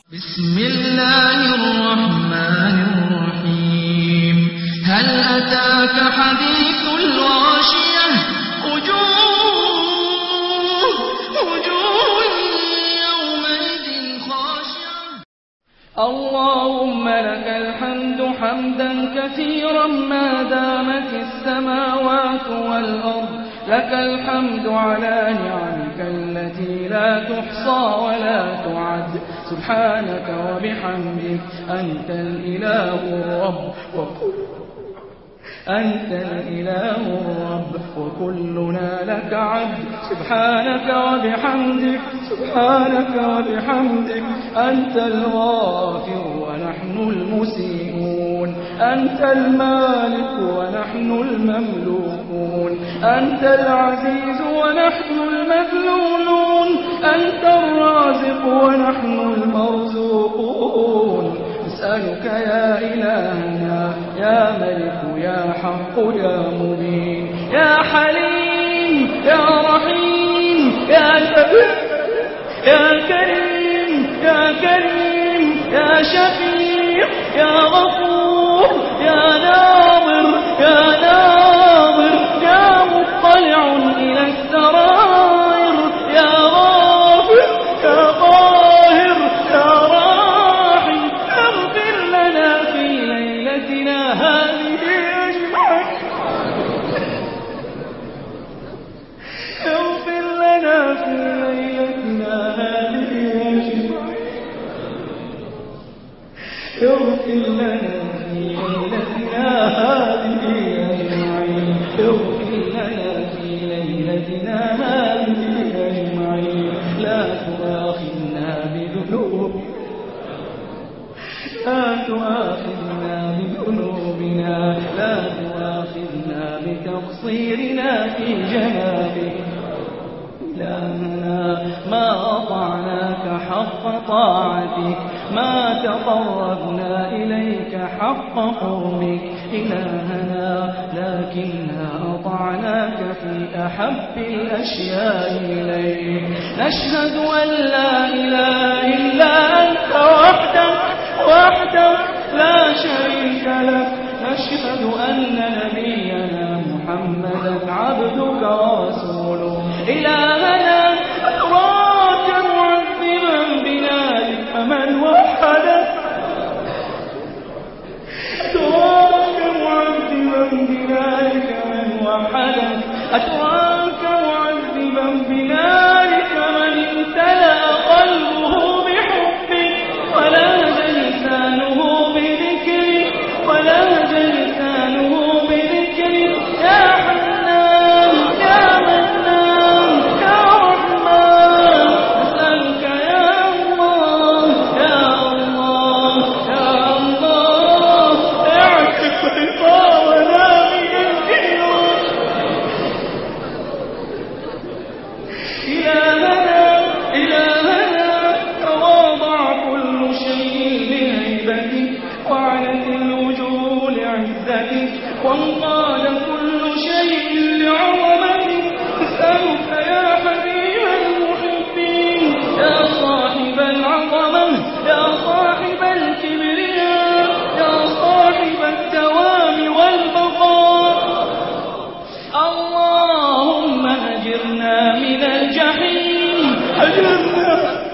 بسم الله الرحمن الرحيم. هل أتاك حديث الغاشية؟ وجوه يومئذ خاشعة. اللهم لك الحمد حمدا كثيرا ما دامت السماوات والأرض، لك الحمد على نعمك التي لا تحصى ولا تعد. سبحانك وبحمدك أنت الإله الرب وكلنا لك عبد. سبحانك وبحمدك أنت الغافر ونحن المسيئون، أنت المالك ونحن المملوكون، أنت العزيز ونحن المذلولون، أنت الرازق ونحن المرزوقون. نسألك يا إلهنا يا ملك يا حق يا مبين يا حليم يا رحيم يا كريم يا شفيع يا غفور يا ناظر يا مطلع إلى السرائر يا غافر يا قاهر يا راحم. اغفر لنا في ليلتنا هذه أجمعين، اغفر لنا في ليلتنا هذه أجمعين، اغفر لنا في ليلتنا هذه أجمعين، اغفر لنا في ليلتنا هذه أجمعين. لا تؤاخذنا بذنوبنا، لا تؤاخذنا بتقصيرنا في جنابك. إلهنا ما أطعناك حق طاعتك، ما تقربنا إليك حق قربك. إلهنا لكننا أطعناك في أحب الأشياء إليك. نشهد أن لا إله إلا أنت وحدك لا شريك لك. نشهد أن نبينا محمدا عبدك ورسوله. إلهنا أتراك معذبا بنارك من وحدك، أتراك معذبا بنارك من وحدك، أتراك معذبا بنارك من امتلأ قلبه بحبك ولهج لسانه بذكرك يا حنان يا منان يا رحمن. نسألك يا الله اعتق رقابنا من الجنون. إلهنا تواضع كل شيء لهيبتك، وعنت الوجوه لعزتك، وانقاد كل شيء لعظمتك. نسألك يا حبيب المحبين يا صاحب العظمة يا صاحب الكبرياء يا صاحب الدوام والبقاء. اللهم أجرنا من الجحيم، أجرنا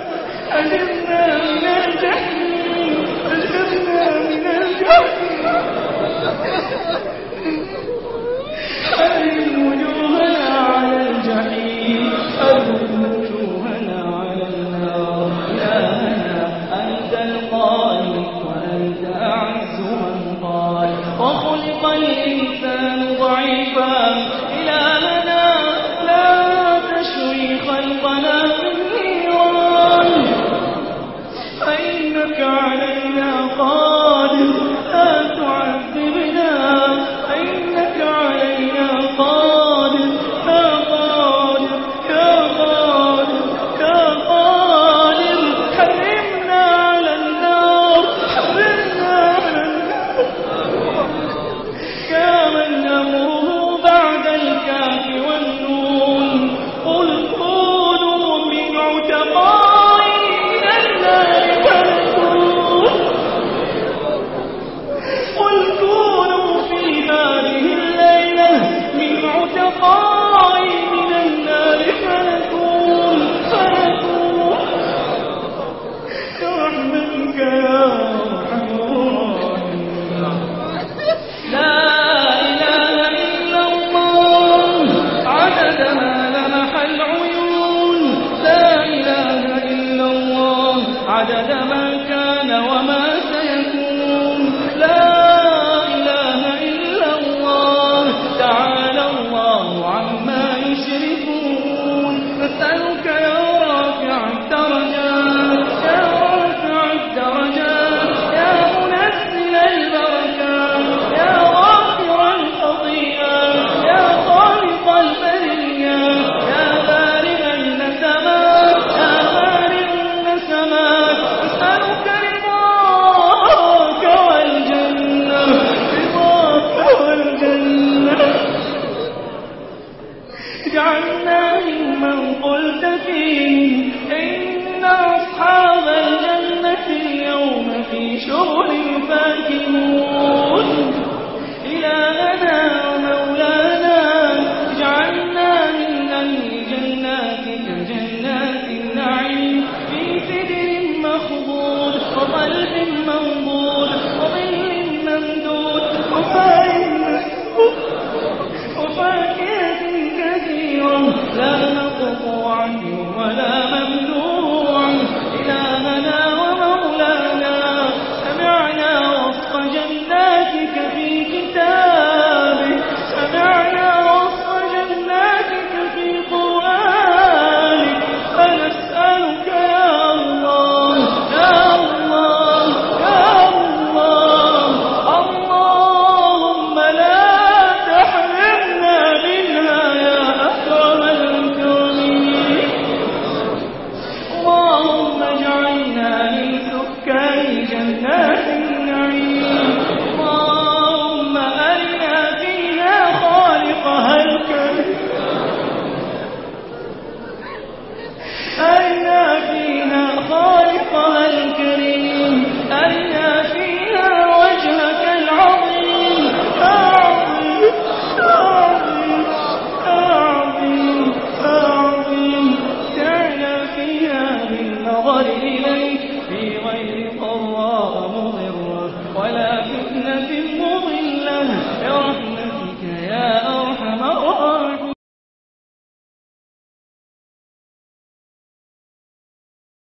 من الجحيم، أجرنا من الجحيم. أرد وجوهنا على الجحيم، أرد وجوهنا على النار. إلهنا أنت الخالق وأنت أعز من قال، وخلق الإنسان ضعيفا. إلهنا لا تشوي خلقنا بالنيران، فإنك علينا قادر. لا تعذبنا، فإنك علينا قادر. يا قادر يا قادر يا قادر. حرمنا على النار، حرمنا على النار. يا من أمره بعد الكاف والنون. قل كونوا من عتقاء من النار برحمتك يا أرحم الراحمين. لا إله إلا الله عدد ما لمح العيون، لا إله إلا الله عدد ما كان وما سيكون، لا إله إلا الله تعالى الله عما يشركون. نسألك يا رافع الدرجات، يا رافع الدرجات، يا منزل البركات، يا غافر الخطيئات، يا خالق البريات، يا بارئ النسمات، يا بارئ النسمات. نسألك رضاك والجنة، رضاك والجنة. اجعلنا ممن قلت فيه إن أصحاب الجنة اليوم في شغل فاكهون. إلهنا ومولانا اجعلنا من أهل جناتك جنات النعيم، في سدر مخضود وطلح منضود وظل ممدود وفاكهة كثيرة لا مقطوعة ولا ممنوع. إلهنا ومولانا سمعنا وصف جناتك في كتابك، سمعنا وصف جناتك في قرآنك، فنسألك يا الله يا الله يا الله، اللهم لا تحرمنا منها يا أكرم الأكرمين. اللهم اجعلنا من سكان جنات النعيم. اللهم أرنا فيها خالقها الكريم، أرنا فيها خالقها الكريم، أرنا فيها وجهك العظيم. يا عظيم يا عظيم يا عظيم يا عظيم. تعالى فيها بالنظر إليك في غير ضراء مضرة ولا فتنة مضلة برحمتك